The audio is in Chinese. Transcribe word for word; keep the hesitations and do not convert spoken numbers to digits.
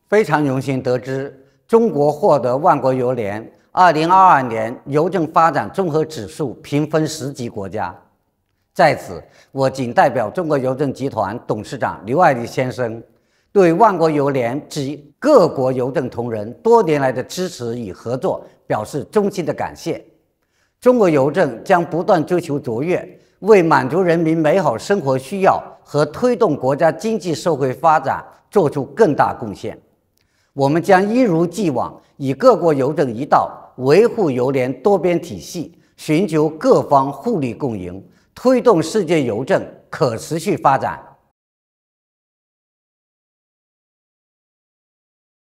非常荣幸得知，中国获得万国邮联二零二二年邮政发展综合指数评分十级国家。在此，我谨代表中国邮政集团董事长刘爱立先生，对万国邮联及各国邮政同仁多年来的支持与合作表示衷心的感谢。中国邮政将不断追求卓越，为满足人民美好生活需要和推动国家经济社会发展做出更大贡献。我们将一如既往，以各国邮政一道，维护邮联多边体系，寻求各方互利共赢，推动世界邮政可持续发展。